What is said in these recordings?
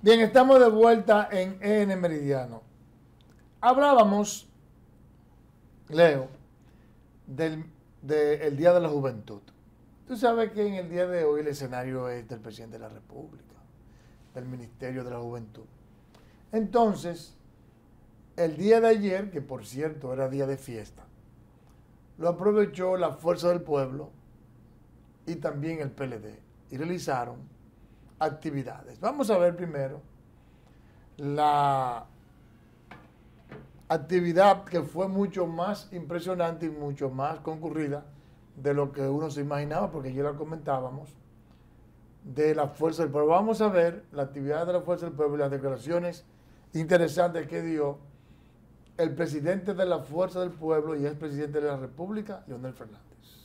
Bien, estamos de vuelta en EN Meridiano. Hablábamos, Leo, del Día de la Juventud. Tú sabes que en el día de hoy el escenario es del presidente de la República, del Ministerio de la Juventud. Entonces, el día de ayer, que por cierto era día de fiesta, lo aprovechó la Fuerza del Pueblo y también el PLD y realizaron actividades. Vamos a ver primero la actividad que fue mucho más impresionante y mucho más concurrida de lo que uno se imaginaba, porque ya la comentábamos, de la Fuerza del Pueblo. Vamos a ver la actividad de la Fuerza del Pueblo y las declaraciones interesantes que dio el presidente de la Fuerza del Pueblo y expresidente de la República, Leonel Fernández.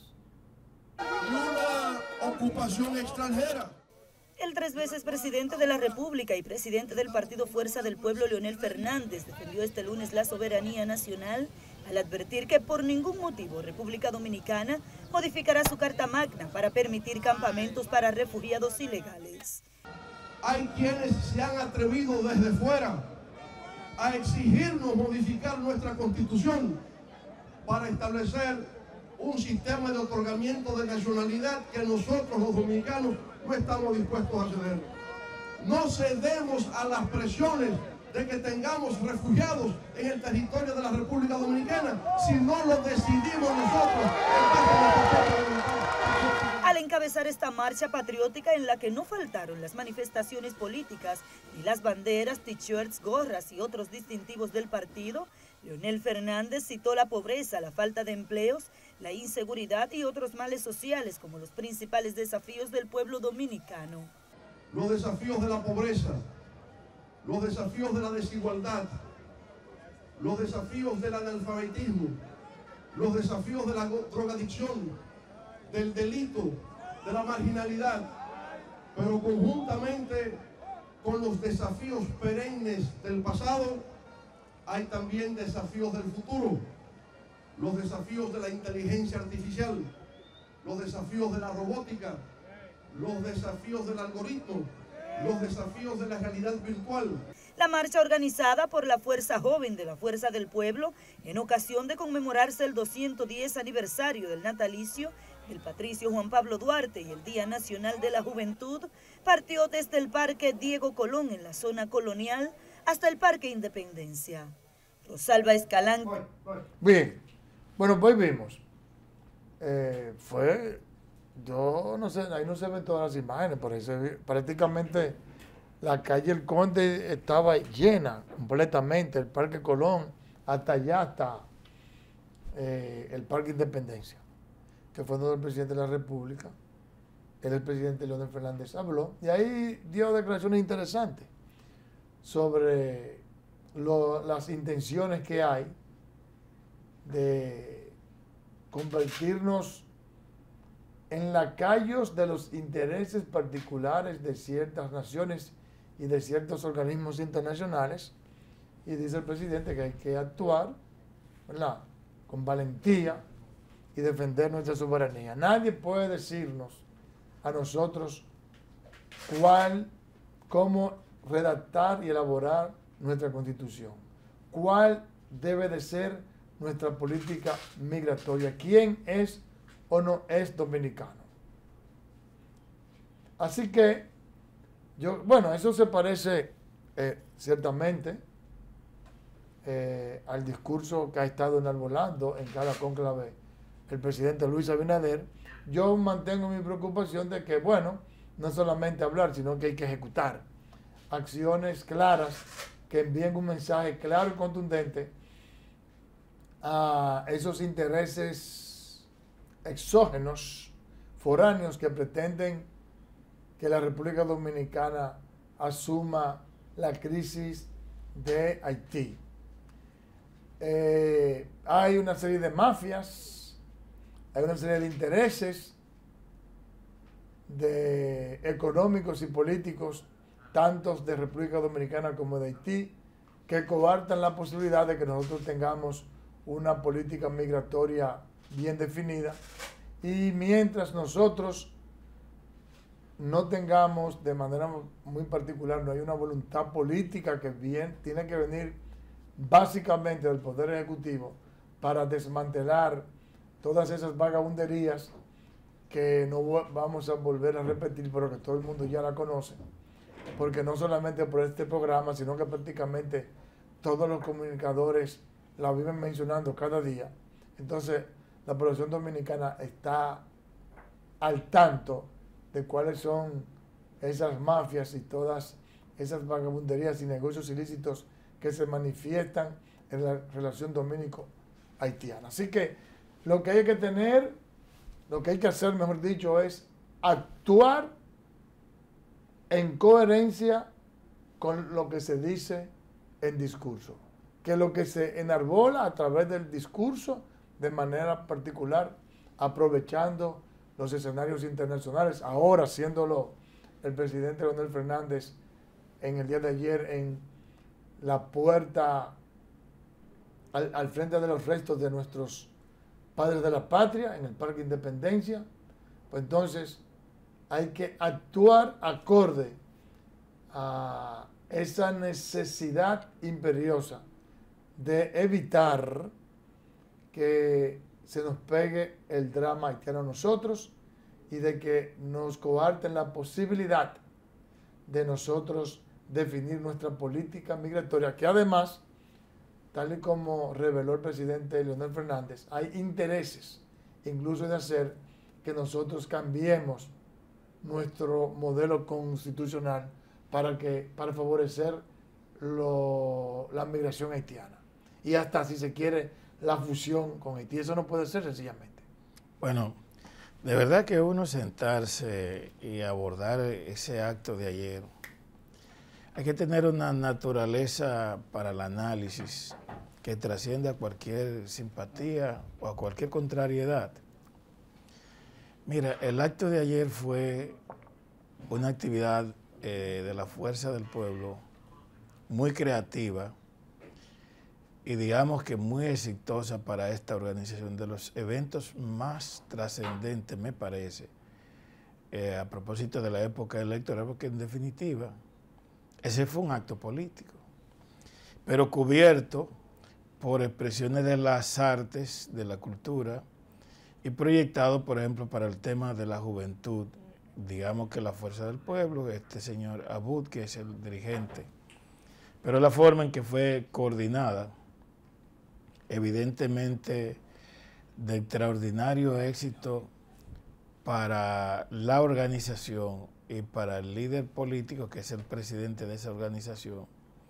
Una ocupación extranjera. El 3 veces presidente de la República y presidente del Partido Fuerza del Pueblo, Leonel Fernández, defendió este lunes la soberanía nacional al advertir que por ningún motivo República Dominicana modificará su Carta Magna para permitir campamentos para refugiados ilegales. Hay quienes se han atrevido desde fuera a exigirnos modificar nuestra Constitución para establecer un sistema de otorgamiento de nacionalidad que nosotros los dominicanos no estamos dispuestos a ceder. No cedemos a las presiones de que tengamos refugiados en el territorio de la República Dominicana si no lo decidimos nosotros en base a nuestra propia voluntad. Al encabezar esta marcha patriótica en la que no faltaron las manifestaciones políticas ni las banderas, t-shirts, gorras y otros distintivos del partido, Leonel Fernández citó la pobreza, la falta de empleos, la inseguridad y otros males sociales como los principales desafíos del pueblo dominicano. Los desafíos de la pobreza, los desafíos de la desigualdad, los desafíos del analfabetismo, los desafíos de la drogadicción, del delito, de la marginalidad, pero conjuntamente con los desafíos perennes del pasado, hay también desafíos del futuro, los desafíos de la inteligencia artificial, los desafíos de la robótica, los desafíos del algoritmo, los desafíos de la realidad virtual. La marcha organizada por la Fuerza Joven de la Fuerza del Pueblo en ocasión de conmemorarse el 210 aniversario del natalicio del patricio Juan Pablo Duarte y el Día Nacional de la Juventud, partió desde el Parque Diego Colón en la zona colonial hasta el Parque Independencia. Rosalba Escalante. Bien, bueno, pues vimos. Yo no sé, ahí no se ven todas las imágenes, pero prácticamente la calle El Conde estaba llena completamente, el Parque Colón, hasta allá hasta el Parque Independencia, que fue donde el presidente de la República, el presidente Leonel Fernández, habló, y ahí dio declaraciones interesantes sobre las intenciones que hay de convertirnos en lacayos de los intereses particulares de ciertas naciones y de ciertos organismos internacionales, y dice el presidente que hay que actuar, ¿verdad?, con valentía y defender nuestra soberanía. Nadie puede decirnos a nosotros cómo redactar y elaborar nuestra Constitución, cuál debe de ser nuestra política migratoria, quién es o no es dominicano. Así que, eso se parece ciertamente al discurso que ha estado enarbolando en cada cónclave el presidente Luis Abinader. Yo mantengo mi preocupación de que, no solamente hablar, sino que hay que ejecutar acciones claras que envíen un mensaje claro y contundente a esos intereses exógenos, foráneos, que pretenden que la República Dominicana asuma la crisis de Haití. Hay una serie de mafias, hay una serie de intereses económicos y políticos, tantos de República Dominicana como de Haití, que coartan la posibilidad de que nosotros tengamos una política migratoria bien definida. Y mientras nosotros no tengamos de manera muy particular, no hay una voluntad política que tiene que venir básicamente del Poder Ejecutivo para desmantelar todas esas vagabunderías que no vamos a volver a repetir, pero que todo el mundo ya la conoce, porque no solamente por este programa, sino que prácticamente todos los comunicadores la viven mencionando cada día. Entonces, la población dominicana está al tanto de cuáles son esas mafias y todas esas vagabunderías y negocios ilícitos que se manifiestan en la relación dominico-haitiana. Así que lo que hay que tener, lo que hay que hacer, mejor dicho, es actuar en coherencia con lo que se dice en discurso. Que lo que se enarbola a través del discurso, de manera particular, aprovechando los escenarios internacionales, ahora haciéndolo el presidente Leonel Fernández en el día de ayer en la puerta al frente de los restos de nuestros padres de la patria, en el Parque Independencia. Pues entonces hay que actuar acorde a esa necesidad imperiosa de evitar que se nos pegue el drama haitiano a nosotros y de que nos coarten la posibilidad de nosotros definir nuestra política migratoria, que además, tal y como reveló el presidente Leonel Fernández, hay intereses incluso de hacer que nosotros cambiemos nuestro modelo constitucional para favorecer la migración haitiana. Y hasta, si se quiere, la fusión con Haití. Eso no puede ser sencillamente. Bueno, de verdad que uno sentarse y abordar ese acto de ayer, hay que tener una naturaleza para el análisis que trasciende a cualquier simpatía o a cualquier contrariedad. Mira, el acto de ayer fue una actividad de la Fuerza del Pueblo muy creativa y digamos que muy exitosa para esta organización, de los eventos más trascendentes, me parece, a propósito de la época electoral, porque en definitiva ese fue un acto político, pero cubierto por expresiones de las artes, de la cultura, y proyectado, por ejemplo, para el tema de la juventud. Digamos que la Fuerza del Pueblo, este señor Abud, que es el dirigente, pero la forma en que fue coordinada, evidentemente de extraordinario éxito para la organización y para el líder político, que es el presidente de esa organización,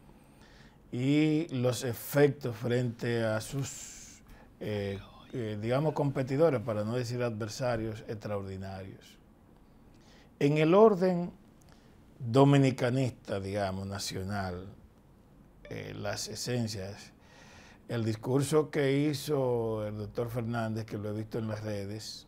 y los efectos frente a sus, digamos, competidores, para no decir adversarios, extraordinarios. En el orden dominicanista, digamos, nacional, las esencias, el discurso que hizo el doctor Fernández, que lo he visto en las redes,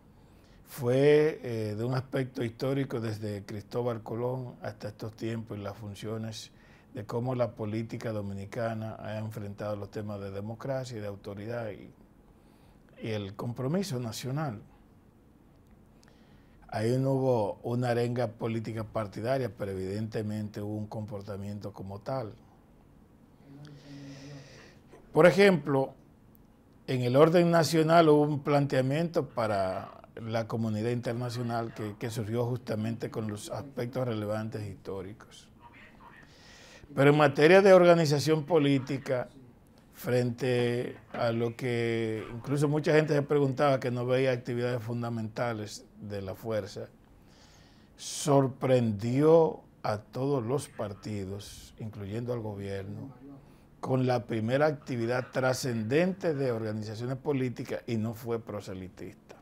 fue de un aspecto histórico desde Cristóbal Colón hasta estos tiempos, y las funciones de cómo la política dominicana ha enfrentado los temas de democracia y de autoridad y el compromiso nacional. Ahí no hubo una arenga política partidaria, pero evidentemente hubo un comportamiento como tal. Por ejemplo, en el orden nacional hubo un planteamiento para la comunidad internacional que surgió justamente con los aspectos relevantes históricos. Pero en materia de organización política, frente a lo que incluso mucha gente se preguntaba, que no veía actividades fundamentales de la fuerza, sorprendió a todos los partidos, incluyendo al gobierno, con la primera actividad trascendente de organizaciones políticas, y no fue proselitista.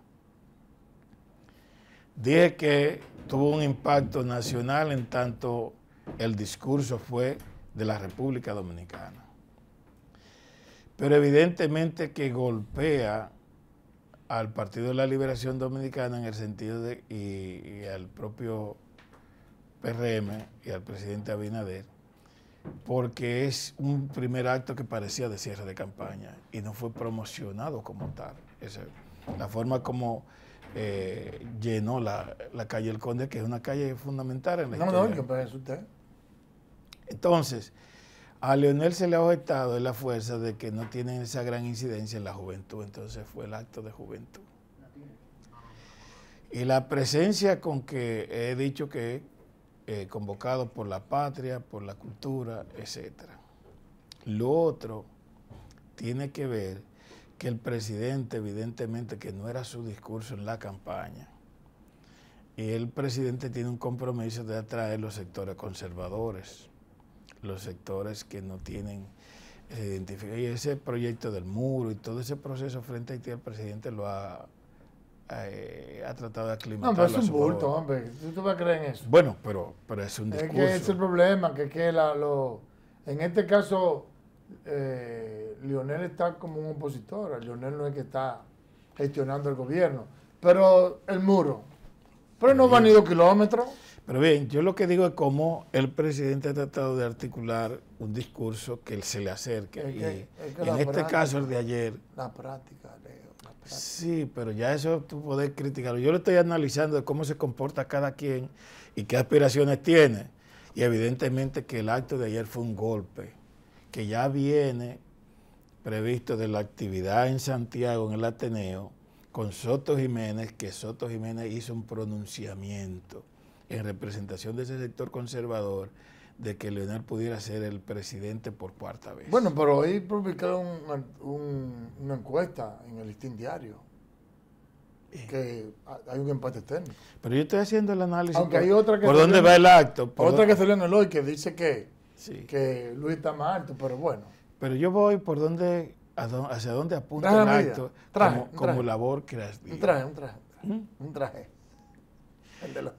Dije que tuvo un impacto nacional en tanto el discurso fue de la República Dominicana. Pero evidentemente que golpea al Partido de la Liberación Dominicana en el sentido de, y al propio PRM y al presidente Abinader, porque es un primer acto que parecía de cierre de campaña y no fue promocionado como tal. La forma como llenó la calle El Conde, que es una calle fundamental en la No, historia. que pues usted. Entonces, a Leonel se le ha objetado en la fuerza de que no tienen esa gran incidencia en la juventud, entonces fue el acto de juventud. Y la presencia con que he dicho que convocado por la patria, por la cultura, etc. Lo otro tiene que ver que el presidente, evidentemente, que no era su discurso en la campaña, y el presidente tiene un compromiso de atraer los sectores conservadores, los sectores que no tienen identificación. Y ese proyecto del muro y todo ese proceso frente a Haití, el presidente lo ha tratado de aclimatar. No, pero es un bulto, hombre. ¿Tú vas a creer en eso? Bueno, pero es un discurso. Es que ese es el problema, en este caso, Leonel está como un opositor. Leonel no es que está gestionando el gobierno. Pero el muro, pero no van ni 2 kilómetros. Pero bien, yo lo que digo es cómo el presidente ha tratado de articular un discurso que se le acerque. En este caso, el de ayer. La práctica, Leo. Sí, pero ya eso tú puedes criticarlo. Yo lo estoy analizando de cómo se comporta cada quien y qué aspiraciones tiene. Y evidentemente que el acto de ayer fue un golpe, que ya viene previsto de la actividad en Santiago, en el Ateneo, con Soto Jiménez, que Soto Jiménez hizo un pronunciamiento en representación de ese sector conservador de que Leonel pudiera ser el presidente por 4ª vez. Bueno, pero hoy publicaron una encuesta en el Listín Diario, que hay un empate técnico. Pero yo estoy haciendo el análisis. Aunque hay otra que ¿por dónde va el acto? Otra que salió en el hoy que dice que, sí, que Luis está más alto, pero bueno. Pero yo voy por donde, hacia dónde apunta el acto como labor creativa. Un traje. El de los...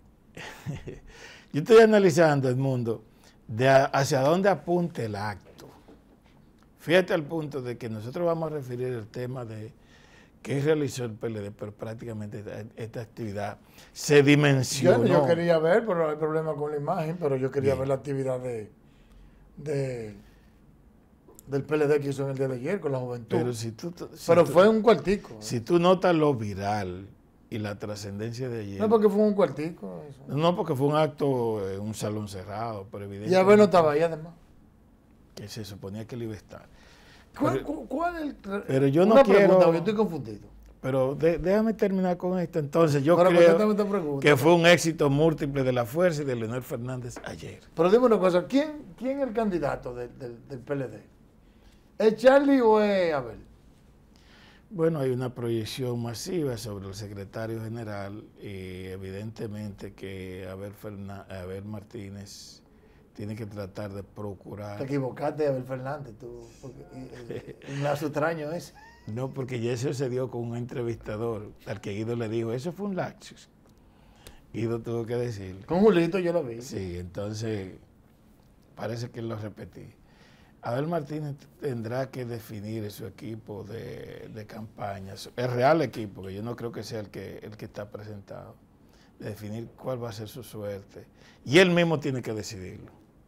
Yo estoy analizando, Edmundo, hacia dónde apunta el acto. Fíjate al punto de que nosotros vamos a referir el tema de qué realizó el PLD, pero prácticamente esta actividad se dimensionó. Yo quería ver, pero no hay problema con la imagen, pero yo quería ver la actividad del PLD que hizo en el día de ayer con la juventud. Pero fue un cuartico. Si tú notas lo viral y la trascendencia de ayer. No, porque fue un cuartico. Eso. No, porque fue un acto en un salón cerrado, pero evidentemente. Y Abel no estaba ahí, además. Que se suponía que él iba a estar. ¿Cuál es el...? Pero yo no quiero... Pregunta, yo estoy confundido. Pero déjame terminar con esto. Entonces, yo creo que fue un éxito múltiple de la fuerza y de Leonel Fernández ayer. Pero dime una cosa, ¿quién es el candidato del PLD? ¿Es Charlie o es Abel? Bueno, hay una proyección masiva sobre el secretario general y evidentemente que Abel Martínez tiene que tratar de procurar... Te equivocaste, Abel Fernández, tú, un lazo extraño ese. No, porque ya eso se dio con un entrevistador al que Guido le dijo, eso fue un lapsus. Guido tuvo que decir. Con Julito yo lo vi. Sí, entonces parece que lo repetí. Abel Martínez tendrá que definir su equipo de campaña, el real equipo, que yo no creo que sea el que está presentado, de definir cuál va a ser su suerte. Y él mismo tiene que decidirlo.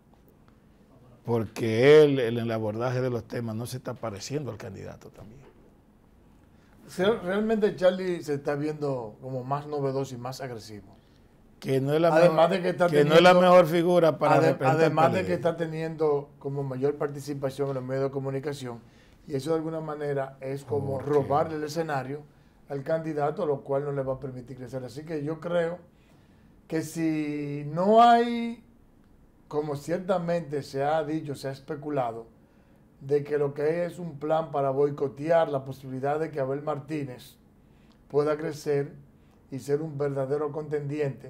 Porque él, en el abordaje de los temas, no se está pareciendo al candidato también. Realmente Charlie se está viendo como más novedoso y más agresivo. Que no es la, mejor figura para representar. Además de que está teniendo como mayor participación en los medios de comunicación, y eso de alguna manera es como robarle el escenario al candidato, lo cual no le va a permitir crecer. Así que yo creo que si no hay, como ciertamente se ha dicho, se ha especulado, de que lo que es un plan para boicotear la posibilidad de que Abel Martínez pueda crecer y ser un verdadero contendiente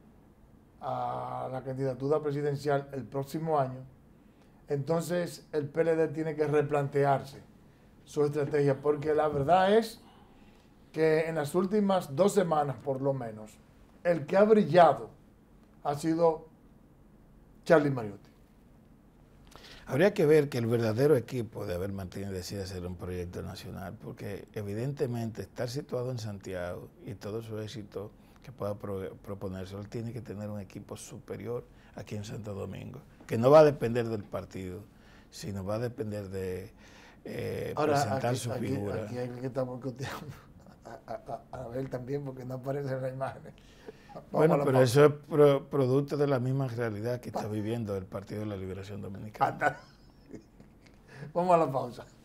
a la candidatura presidencial el próximo año, entonces el PLD tiene que replantearse su estrategia, porque la verdad es que en las últimas 2 semanas, por lo menos, el que ha brillado ha sido Charlie Mariotti. Habría que ver que el verdadero equipo de Abel Martínez decida hacer un proyecto nacional, porque evidentemente estar situado en Santiago y todo su éxito que pueda proponerse, él tiene que tener un equipo superior aquí en Santo Domingo, que no va a depender del partido, sino va a depender de presentar su figura. Aquí hay que estar boicoteando a ver también, porque no aparece en la imagen. Bueno, pero eso es producto de la misma realidad que está viviendo el Partido de la Liberación Dominicana. Vamos a la pausa.